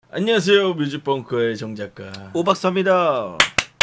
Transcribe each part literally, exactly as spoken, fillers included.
안녕하세요, 뮤직벙커의 정작가 오박사입니다.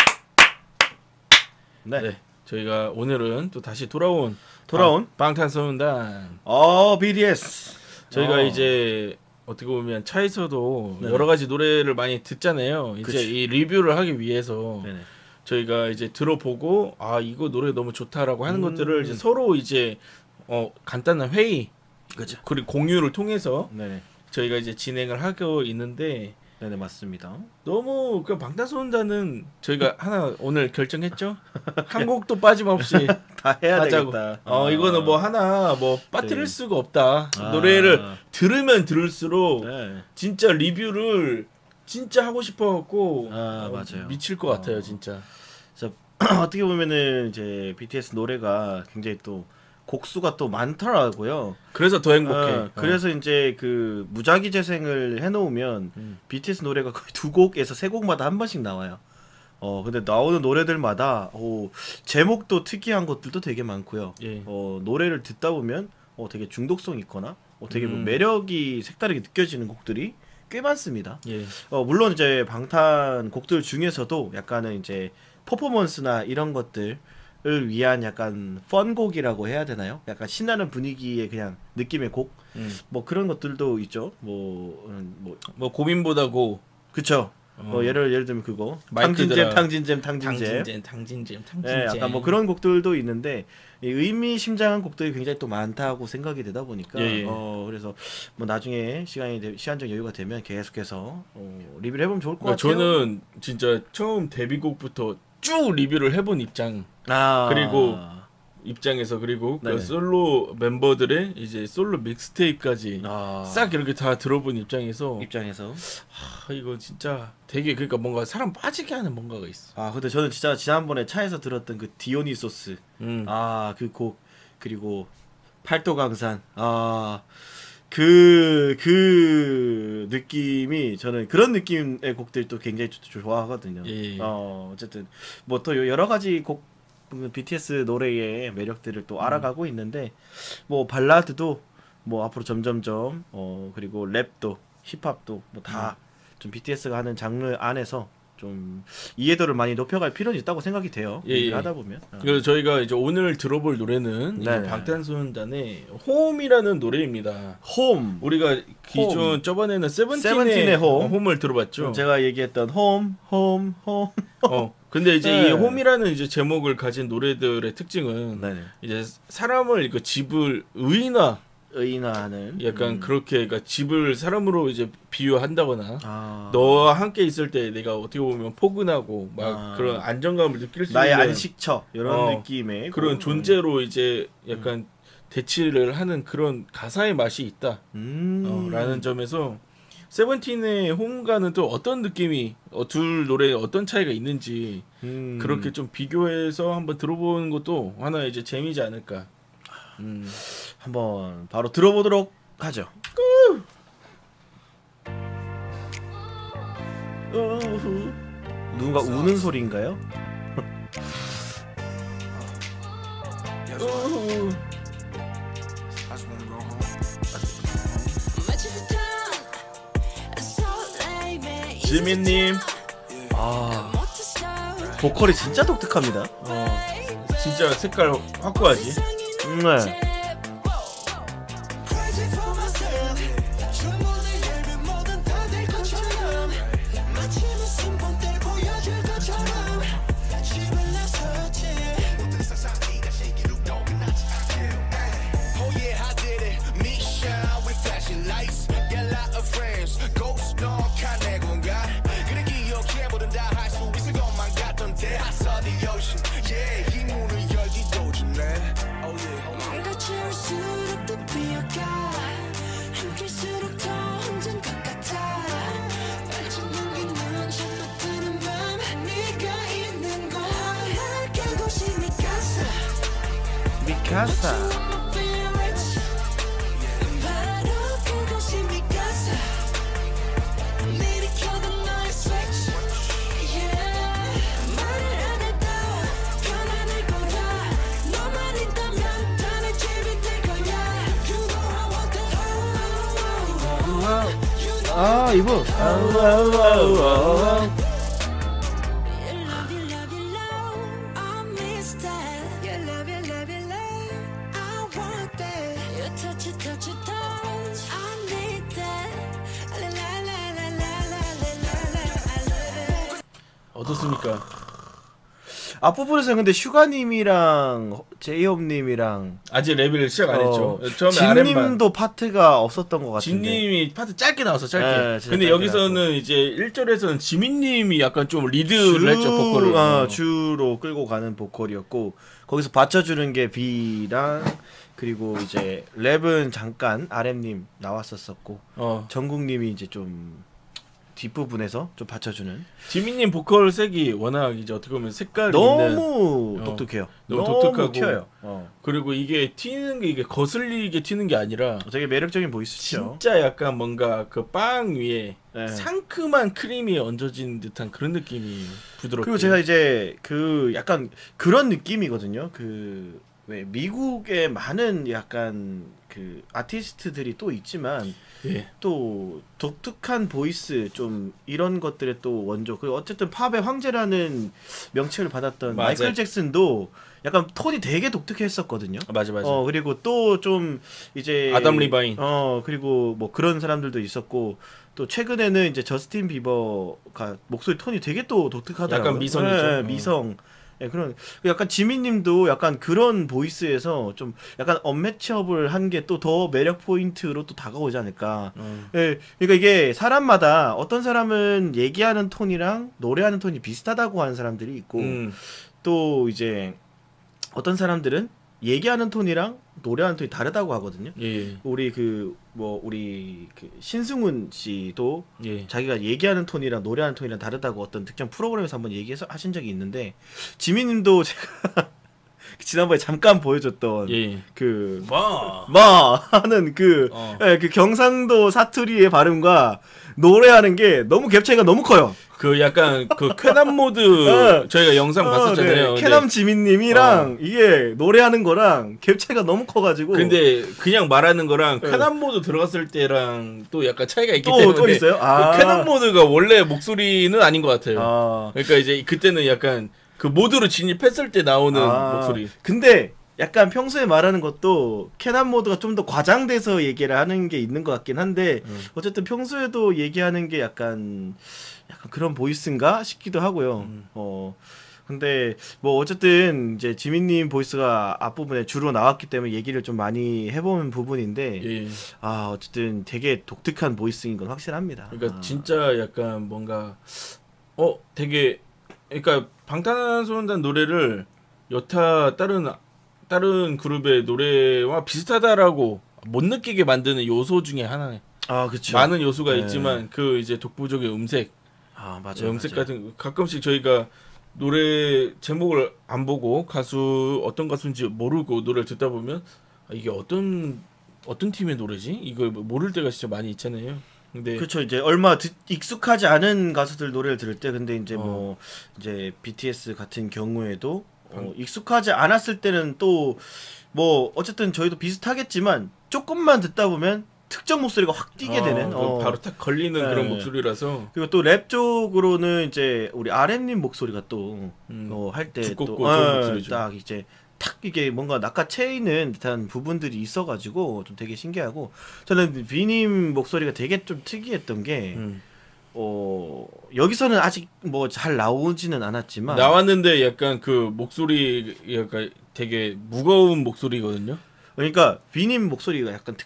네. 네, 저희가 오늘은 또 다시 돌아온 돌아온 방, 방탄소년단 어 비티에스. 저희가 어. 이제 어떻게 보면 차에서도 네네. 여러 가지 노래를 많이 듣잖아요. 이제 그치. 이 리뷰를 하기 위해서 네네. 저희가 이제 들어보고 아 이거 노래 너무 좋다라고 하는 음. 것들을 이제 서로 이제 어 간단한 회의 그죠. 그리고 공유를 통해서 네네. 저희가 이제 진행을 하고 있는데 네네 맞습니다. 너무 그 방탄소년단은 저희가 하나 오늘 결정했죠. 한 곡도 빠짐없이 다 해야 하자고. 되겠다. 어 아. 이거는 뭐 하나 뭐 빠뜨릴 네. 수가 없다. 아. 노래를 들으면 들을수록 네. 진짜 리뷰를 진짜 하고 싶어갖고 아, 어, 맞아요. 미칠 것 같아요 어. 진짜. 그래서 어떻게 보면은 이제 비티에스 노래가 굉장히 또 곡수가 또 많더라고요. 그래서 더 행복해. 어, 그래서 이제 그 무작위 재생을 해놓으면 음. 비티에스 노래가 거의 두 곡에서 세 곡마다 한 번씩 나와요. 어 근데 나오는 노래들마다 오, 제목도 특이한 것들도 되게 많고요. 예. 어 노래를 듣다 보면 어 되게 중독성 있거나 어 되게 뭐 음. 매력이 색다르게 느껴지는 곡들이 꽤 많습니다. 예. 어 물론 이제 방탄 곡들 중에서도 약간은 이제 퍼포먼스나 이런 것들을 위한 약간 펀곡이라고 해야 되나요? 약간 신나는 분위기의 그냥 느낌의 곡, 음. 뭐 그런 것들도 있죠. 뭐, 음, 뭐 뭐 고민보다 고 그쵸. 어. 뭐 예를 예를 들면 그거 마이크들아. 탕진잼, 탕진잼, 탕진잼. 탕진잼, 탕진잼, 탕진잼. 예, 약간 뭐 그런 곡들도 있는데 이 의미심장한 곡들이 굉장히 또 많다고 생각이 되다 보니까 예, 예. 어 그래서 뭐 나중에 시간이 되, 시간적 여유가 되면 계속해서 어, 리뷰를 해보면 좋을 것 그러니까 같아요. 저는 진짜 처음 데뷔곡부터 쭉 리뷰를 해본 입장. 아 그리고 입장에서 그리고 그 네네. 솔로 멤버들의 이제 솔로 믹스테이프까지 아, 싹 이렇게 다 들어본 입장에서 입장에서 아 이거 진짜 되게 그러니까 뭔가 사람 빠지게 하는 뭔가가 있어. 아 근데 저는 진짜 지난번에 차에서 들었던 그 디오니소스 음. 아 그 곡 그리고 팔도강산 아 그, 그 느낌이 저는 그런 느낌의 곡들도 굉장히 조- 좋아하거든요. 예. 어, 어쨌든 뭐 또 여러 가지 곡 비티에스 노래의 매력들을 또 알아가고 있는데 뭐 발라드도 뭐 앞으로 점점점 어 그리고 랩도 힙합도 뭐 다 좀 비티에스가 하는 장르 안에서 좀 이해도를 많이 높여갈 필요는 있다고 생각이 돼요. 예, 얘기를 예. 하다 보면. 어. 그래서 저희가 이제 오늘 들어볼 노래는 이제 네네. 방탄소년단의 홈이라는 노래입니다. 홈. 우리가 기존 홈. 저번에는 세븐틴의, 세븐틴의 홈. 홈을 들어봤죠. 제가 얘기했던 홈, 홈, 홈. 어. 근데 이제 네. 이 홈이라는 이제 제목을 가진 노래들의 특징은 네네. 이제 사람을 그 집을 의인화 의인화하는. 약간 음. 그렇게 그러니까 집을 사람으로 이제 비유한다거나 아. 너와 함께 있을 때 내가 어떻게 보면 포근하고 막 아. 그런 안정감을 느낄 수 나의 있는 안식처 이런 어, 느낌의 그런 곡. 존재로 이제 약간 대치를 하는 그런 가사의 맛이 있다. 음. 어, 라는 점에서 세븐틴의 홈과는 또 어떤 느낌이 어, 둘 노래에 어떤 차이가 있는지 음. 그렇게 좀 비교해서 한번 들어보는 것도 하나의 이제 재미지 않을까. 음. 한번 바로 들어보도록 하죠. 어후. 누군가 우는 소리인가요? 어후. 지민님, 아 보컬이 진짜 독특합니다. 어, 진짜 색깔 확고하지. 네. 미카사. 아 파이브. 아우, 아우, 아우, 아우. 어떻습니까? 앞부분에서 근데 슈가님이랑 제이홉님이랑 아직 레벨 시작 안 했죠. 어, 처음에 아랫만. 진님도 파트가 없었던 것 같은데. 진님이 파트 짧게 나왔어, 짧게. 네, 진짜 근데 짧게 여기서는 나왔고. 이제 일 절에서는 지민님이 약간 좀 리드를 했죠, 보컬을. 어, 어. 주로 끌고 가는 보컬이었고 거기서 받쳐주는 게 B랑 그리고 이제 랩은 잠깐 알엠님 나왔었었고 어. 정국님이 이제 좀 뒷부분에서 좀 받쳐주는. 지민님 보컬 색이 워낙 이제 어떻게 보면 색깔이 있는. 너무 어, 독특해요. 너무 너무 독특하고. 튀어요. 어. 그리고 이게 튀는 게 이게 거슬리게 튀는 게 아니라 되게 매력적인 보이스죠. 진짜 약간 뭔가 그 빵 위에 네. 상큼한 크림이 얹어진 듯한 그런 느낌이 부드럽게. 그리고 제가 이제 그 약간 그런 느낌이거든요. 그 왜 미국에 많은 약간 그 아티스트들이 또 있지만 예. 또 독특한 보이스 좀 이런 것들의 또 원조. 그리고 어쨌든 팝의 황제라는 명칭을 받았던 맞아요. 마이클 잭슨도 약간 톤이 되게 독특했었거든요. 맞아 맞아. 어 그리고 또 좀 이제 아담 리바인. 어 그리고 뭐 그런 사람들도 있었고 또 최근에는 이제 저스틴 비버가 목소리 톤이 되게 또 독특하더라고요. 약간 미성이죠. 네, 어. 미성. 네, 그런 약간 지민님도 약간 그런 보이스에서 좀 약간 언매치업을 한 게 또 더 매력 포인트로 또 다가오지 않을까. 어. 예, 그러니까 이게 사람마다 어떤 사람은 얘기하는 톤이랑 노래하는 톤이 비슷하다고 하는 사람들이 있고 음. 또 이제 어떤 사람들은 얘기하는 톤이랑 노래하는 톤이 다르다고 하거든요. 예. 우리 그 뭐 우리 그 신승훈 씨도 예. 자기가 얘기하는 톤이랑 노래하는 톤이랑 다르다고 어떤 특정 프로그램에서 한번 얘기해서 하신 적이 있는데 지민님도 제가 지난번에 잠깐 보여줬던 예. 그 뭐. 마 하는 그, 어. 예, 그 경상도 사투리의 발음과 노래하는 게 너무 갭 차이가 너무 커요. 그 약간 그 쾌남 모드 어. 저희가 영상 어, 봤었잖아요. 네. 근데- 캐남 지민님이랑 어. 이게 노래하는 거랑 갭 차이가 너무 커가지고. 근데 그냥 말하는 거랑 네. 쾌남 모드 들어갔을 때랑 또 약간 차이가 있기 또, 때문에 또 있어요? 아. 그 쾌남 모드가 원래 목소리는 아닌 것 같아요. 아. 그러니까 이제 그때는 약간 그 모드로 진입했을 때 나오는 아. 목소리. 근데 약간 평소에 말하는 것도 캐남 모드가 좀 더 과장돼서 얘기를 하는 게 있는 것 같긴 한데 음. 어쨌든 평소에도 얘기하는 게 약간 약간 그런 보이스인가 싶기도 하고요. 음. 어 근데 뭐 어쨌든 이제 지민님 보이스가 앞부분에 주로 나왔기 때문에 얘기를 좀 많이 해보는 부분인데 예. 아 어쨌든 되게 독특한 보이스인 건 확실합니다. 그러니까 아. 진짜 약간 뭔가 어 되게 그러니까 방탄소년단 노래를 여타 다른 다른 그룹의 노래와 비슷하다라고 못 느끼게 만드는 요소 중에 하나네. 아 그렇죠. 많은 요소가 네. 있지만 그 이제 독보적인 음색, 아 맞아요. 음색 맞아요. 같은 가끔씩 저희가 노래 제목을 안 보고 가수 어떤 가수인지 모르고 노래를 듣다 보면 아, 이게 어떤 어떤 팀의 노래지? 이거 모를 때가 진짜 많이 있잖아요. 근데 그렇죠. 이제 얼마 듣, 익숙하지 않은 가수들 노래를 들을 때 근데 이제 어. 뭐 이제 비티에스 같은 경우에도 어, 익숙하지 않았을 때는 또 뭐 어쨌든 저희도 비슷하겠지만 조금만 듣다 보면 특정 목소리가 확 띄게 어, 되는 그 어. 바로 탁 걸리는 네. 그런 목소리라서 그리고 또 랩 쪽으로는 이제 우리 알엠님 목소리가 또 음, 어, 할 때 두껍고 또 좋은 어, 목소리죠. 딱 이제 탁 이게 뭔가 낚아채이는 듯한 부분들이 있어가지고 좀 되게 신기하고 저는 비님 목소리가 되게 좀 특이했던 게 음. 어, 여기서는 아직 뭐 잘 나오지는 않았지만 나왔는데 약간 그 목소리 약간 되게 무거운 목소리거든요. 그러니까 비님 목소리가 약간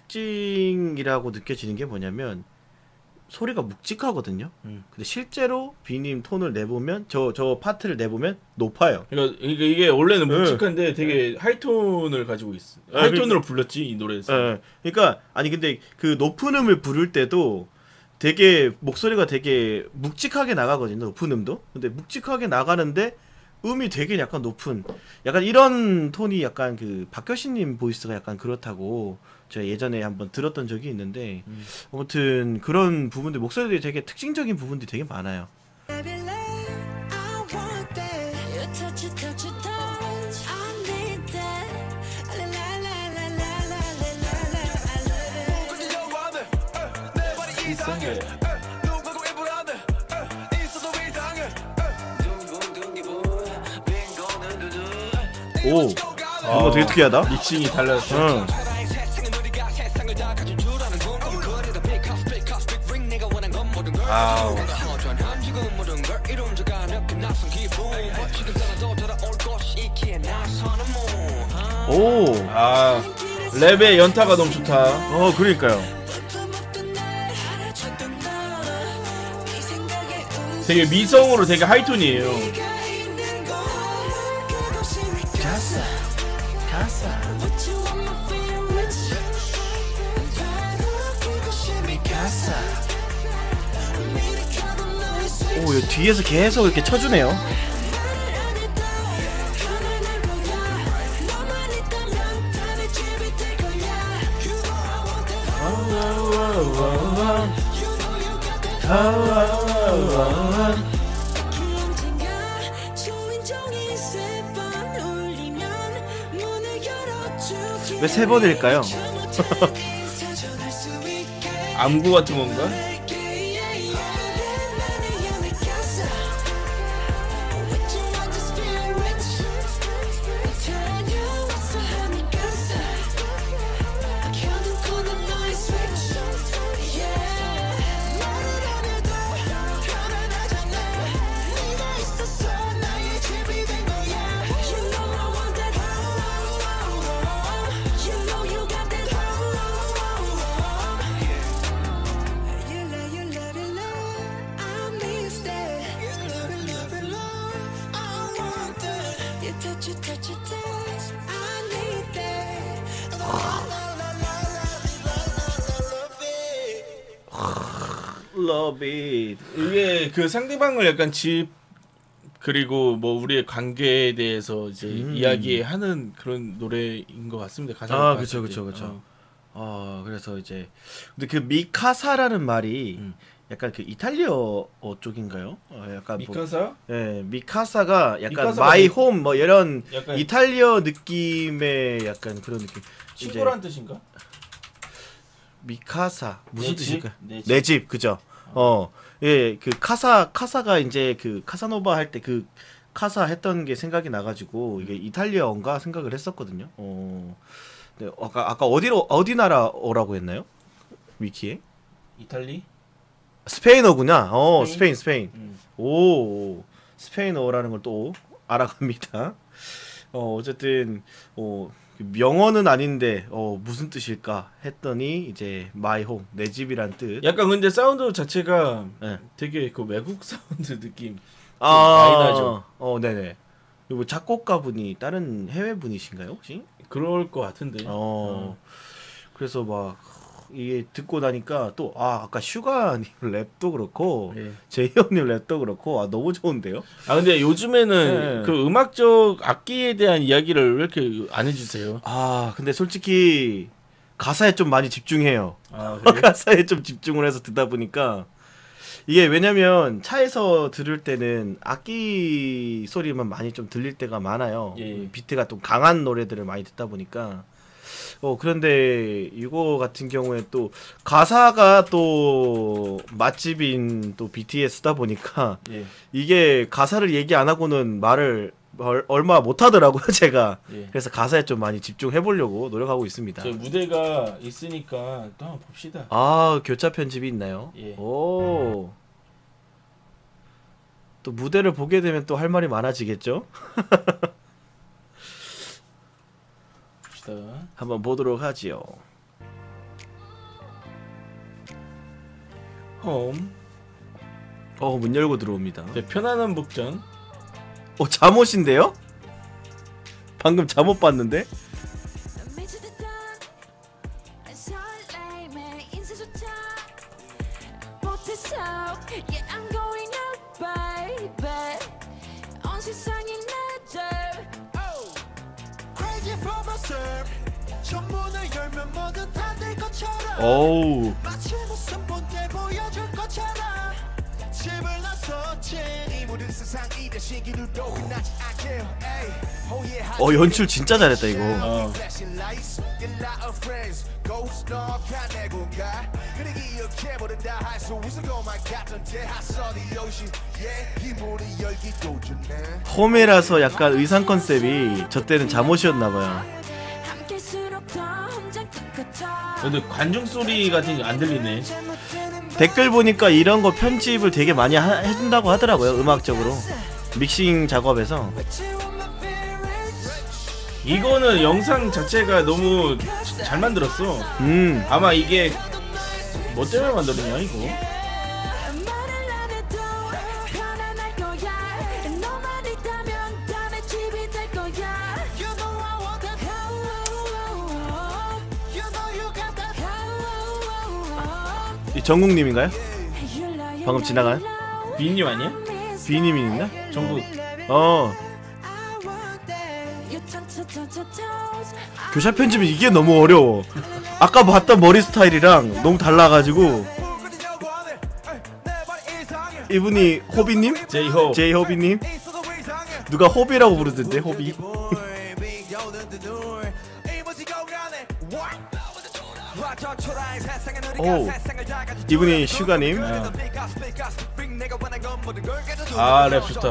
특징이라고 느껴지는 게 뭐냐면 소리가 묵직하거든요. 음. 근데 실제로 비님 톤을 내보면 저 저 파트를 내보면 높아요. 그러니까 이게, 이게 원래는 네. 묵직한데 되게 하이톤을 가지고 있어. 네, 하이톤으로 불렀지 이 노래에서. 예. 그러니까 아니 근데 그 높은 음을 부를 때도 되게 목소리가 되게 묵직하게 나가거든요. 높은 음도. 근데 묵직하게 나가는데 음이 되게 약간 높은 약간 이런 톤이 약간 그 박효신님 보이스가 약간 그렇다고 제가 예전에 한번 들었던 적이 있는데 음. 아무튼 그런 부분들 목소리들이 되게 특징적인 부분들이 되게 많아요. 오, 뭔가 되게 특이하다. 믹싱이 달라졌어. 응. 아우. 오, 아 랩의 연타가 너무 좋다. 어 그러니까요. 되게 미성으로 되게 하이톤이에요. 가사, 가사, 가사. 오, 이 뒤에서 계속 이렇게 쳐주네요. 왜 세 번일까요? 암구 같은 건가? Love it. 이게 그 상대방을 약간 집 그리고 뭐 우리의 관계에 대해서 이제 음. 이야기하는 그런 노래인 것 같습니다. 가사를 아, 봤을 그쵸, 때. 그쵸, 그쵸. 어. 아, 그래서 이제 근데 그 미카사라는 말이 음. 약간 그 이탈리아어 쪽인가요? 어, 약간 미카사? 뭐, 예, 미카사가 약간 미카사가 마이 미- 홈 뭐 이런 약간 이탈리아 느낌의 약간 그런 느낌. 친구란 뜻인가? 미카사 무슨 내 집? 뜻일까? 내 집. 내 집 그죠? 어, 예, 그 카사 카사가 이제 그 카사노바 할 때 그 카사 했던 게 생각이 나가지고 이게 이탈리아어인가 생각을 했었거든요. 어, 네, 아까 아까 어디로 어디 나라어라고 했나요? 위키에 이탈리? 스페인어구나. 어, 스페인 스페인? 스페인. 음. 오, 스페인어라는 걸 또 알아갑니다. 어, 어쨌든 어. 명언은 아닌데 어 무슨 뜻일까 했더니 이제 my home 내 집이란 뜻. 약간 근데 사운드 자체가 네. 되게 그 외국 사운드 느낌 아, 많이 나죠. 어, 네네. 그리고 작곡가분이 다른 해외 분이신가요 혹시? 그럴 것 같은데. 어. 그래서 막 이게 듣고 나니까 또 아 아까 슈가님 랩도 그렇고 예. 제이홉님 랩도 그렇고 아 너무 좋은데요? 아 근데 요즘에는 네. 그 음악적 악기에 대한 이야기를 왜 이렇게 안 해주세요? 아 근데 솔직히 가사에 좀 많이 집중해요. 아 가사에 좀 집중을 해서 듣다 보니까 이게 왜냐면 차에서 들을 때는 악기 소리만 많이 좀 들릴 때가 많아요. 예. 비트가 좀 강한 노래들을 많이 듣다 보니까 어 그런데 이거 같은 경우에 또 가사가 또 맛집인 또 비티에스다 보니까 예. 이게 가사를 얘기 안 하고는 말을 얼, 얼마 못 하더라고요 제가. 예. 그래서 가사에 좀 많이 집중해 보려고 노력하고 있습니다. 저 무대가 있으니까 또 한번 봅시다. 아 교차 편집이 있나요? 예. 오. 또 무대를 보게 되면 또 할 말이 많아지겠죠? 봅시다. 한번 보도록 하지요. 홈. 어, 문 열고 들어옵니다. 네, 편안한 복전. 어, 잠옷인데요? 방금 잠옷 봤는데? 어우. 어 연출 진짜 잘했다 이거. 어. 홈이라서 약간 의상 컨셉이 저 때는 잠옷이었나봐요. 근데 관중 소리 같은 게 안 들리네. 댓글 보니까 이런 거 편집을 되게 많이 하, 해준다고 하더라고요. 음악적으로 믹싱 작업에서. 이거는 영상 자체가 너무 잘 만들었어. 음 아마 이게 뭐 때문에 만들었냐 이거. 이 정국님인가요? 방금 지나간 비님 아니야? 비님인가? 전국. 어 교차 편집은 이게 너무 어려워. 아까 봤던 머리 스타일이랑 너무 달라가지고. 이분이 호비님? 제이홉. 제이 호비님? 누가 호비라고 부르던데 호비. 오 이분이 슈가님. 어. 아, 랩 좋다.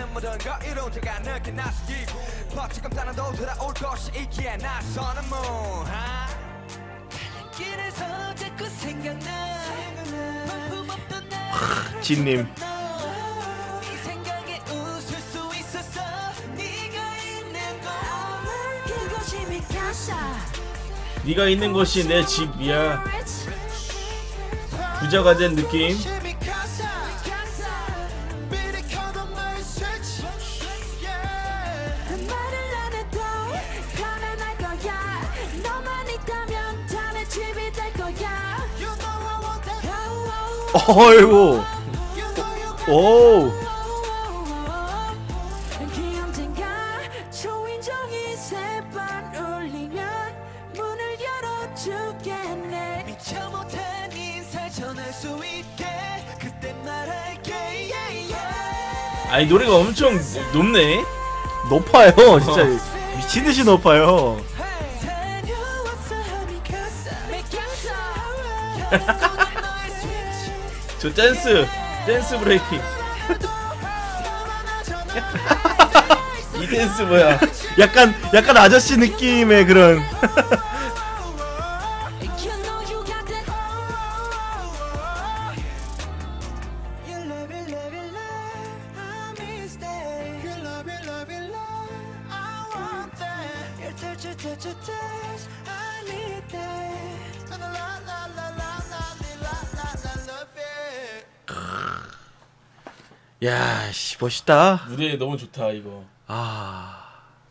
진님. 네가 있는 곳이 내 집이야. 부자가 된 느낌. 어이구. 오. 아니 노래가 엄청 높네. 높아요. 진짜 미친듯이 높아요. 저 댄스 댄스 브레이킹. 이 댄스 뭐야? 약간 약간 아저씨 느낌의 그런. 야, 씨 멋있다. 무대 너무 좋다 이거. 아,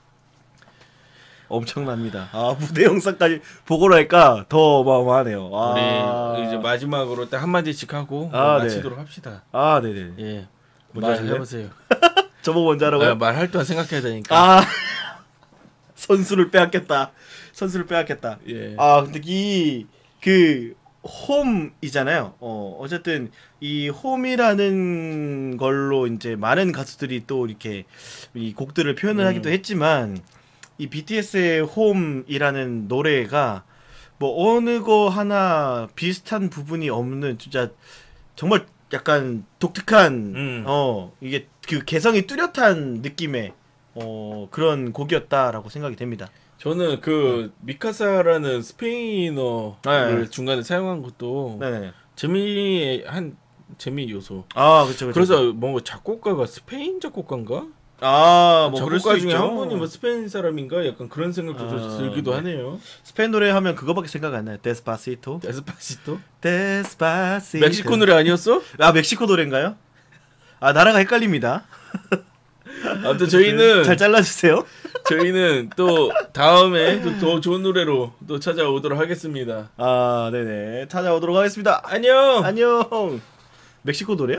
엄청납니다. 아 무대 영상까지 보고 나니까 더 어마어마하네요. 아, 우리 이제 마지막으로 딱 한 마디씩 하고 아, 마치도록 네. 합시다. 아, 네네. 예, 먼저 하실래요? 말해보세요. 저보고 먼저 하라고요? 아, 말할 동안 생각해야 되니까. 아, 선수를 빼앗겠다. 선수를 빼앗겠다. 예. 아, 근데 이 그 홈이잖아요. 어, 어쨌든 이 홈이라는 걸로 이제 많은 가수들이 또 이렇게 이 곡들을 표현을 음. 하기도 했지만 이 비티에스의 홈이라는 노래가 뭐 어느 거 하나 비슷한 부분이 없는 진짜 정말 약간 독특한 음. 어 이게 그 개성이 뚜렷한 느낌의 어 그런 곡이었다라고 생각이 됩니다. 저는 그 미카사라는 스페인어를 네. 중간에 사용한 것도 네네. 재미의 한 재미 요소. 아 그렇죠. 그래서 뭔가 작곡가가 스페인 작곡가인가? 아뭐 그럴 작곡가 수 중에 있죠. 한 분이 뭐 스페인 사람인가? 약간 그런 생각도 좀 아, 들기도 네. 하네요. 스페인 노래 하면 그거밖에 생각 안 나요. 데스파시토. 데스파시토? 데스파시토. 멕시코 노래 아니었어? 아 멕시코 노래인가요? 아 나라가 헷갈립니다. 아무튼 저희는 잘 잘라주세요. 저희는 또 다음에 또 더 좋은 노래로 또 찾아오도록 하겠습니다. 아 네네 찾아오도록 하겠습니다. 안녕. 안녕. 멕시코 노래?